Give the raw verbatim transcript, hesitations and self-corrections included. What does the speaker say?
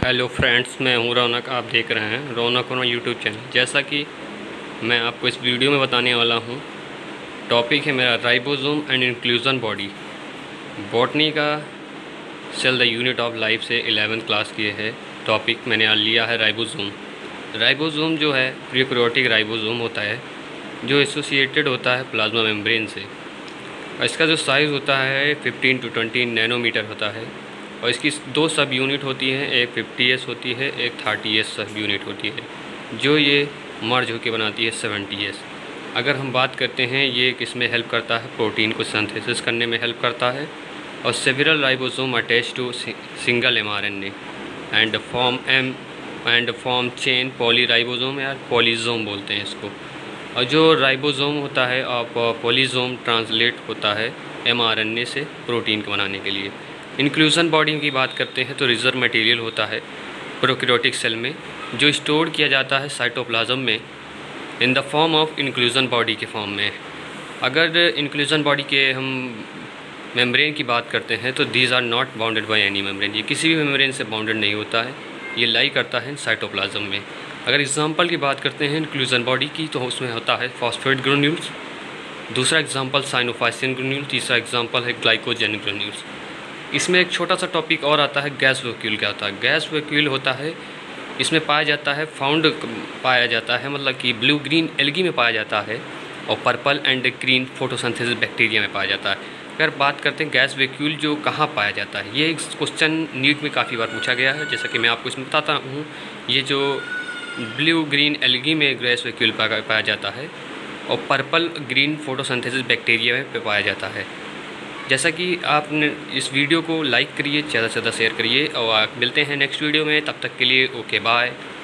Hello friends, मैं हूं रौनक। आप देख रहे हैं रौनक और यूट्यूब चैनल। जैसा कि मैं आपको इस वीडियो में बताने वाला हूं, टॉपिक है मेरा ribosome and inclusion body. Botany का cell the unit of life से इलेवेंथ क्लास की है टॉपिक मैंने लिया है राइबोसोम। राइबोसोम जो है प्रीकैरियोटिक राइबोसोम होता है जो एसोसिएटेड होता है प्लाज्मा मेम्ब्रेन से। इसका जो साइज़ होता है फिफ्टीन टू ट्वेंटी नैनोमीटर होता है और इसकी दो सब यूनिट होती हैं, एक फिफ्टी एस होती है, एक थर्टी एस सब यूनिट होती है, जो ये मर्ज होकर बनाती है सेवेंटी एस। अगर हम बात करते हैं ये किस में हेल्प करता है, प्रोटीन को सिंथेसिस करने में हेल्प करता है। और several ribosome attach to single M R N A and form M and form chain poly ribosome या पॉलीजोम बोलते हैं इसको। और जो राइबोसोम होता है और पॉलीजोम ट्रांसलेट होता है एम आर एन ए से प्रोटीन को बनाने के लिए। इंक्लूजन बॉडी की बात करते हैं तो रिजर्व मटेरियल होता है प्रोकैरियोटिक सेल में जो स्टोर किया जाता है साइटोप्लाज्म में in the form of inclusion body के फॉर्म में। अगर इंक्लूजन बॉडी के हम मेम्ब्रेन की बात करते हैं तो these are not bounded by any membrane. ये किसी भी मेम्ब्रेन से बाउंडेड नहीं होता है, ये लाई करता है साइटोप्लाज्म में। अगर एग्जांपल की बात करते हैं इंक्लूजन बॉडी की तो उसमें होता है फॉस्फेट ग्रेन्यूल्स, दूसरा एग्जांपल साइनोफाइसिन ग्रेन्यूल, तीसरा एग्जांपल है ग्लाइकोजेन ग्रेन्यूल्स। इसमें एक छोटा सा टॉपिक और आता है गैस वैक्यूल। क्या होता है गैस वैक्यूल? होता है इसमें पाया जाता है फाउंड पाया जाता है मतलब कि ब्लू ग्रीन एल्गी में पाया जाता है और purple and green photosynthesis bacteria में पाया जाता है। अगर बात करते हैं गैस वैक्यूल जो कहाँ पाया जाता है, ये एक क्वेश्चन नीट में काफ़ी बार पूछा गया है। जैसा कि मैं आपको इसमें बताता हूँ, ये जो ब्लू ग्रीन एल्गी में गैस वैक्यूल पाया जाता है और पर्पल ग्रीन फोटोसिंथेसिस बैक्टीरिया में पाया जाता है। जैसा कि आपने इस वीडियो को लाइक करिए, ज़्यादा से ज़्यादा शेयर करिए और मिलते हैं नेक्स्ट वीडियो में। तब तक के लिए ओके बाय।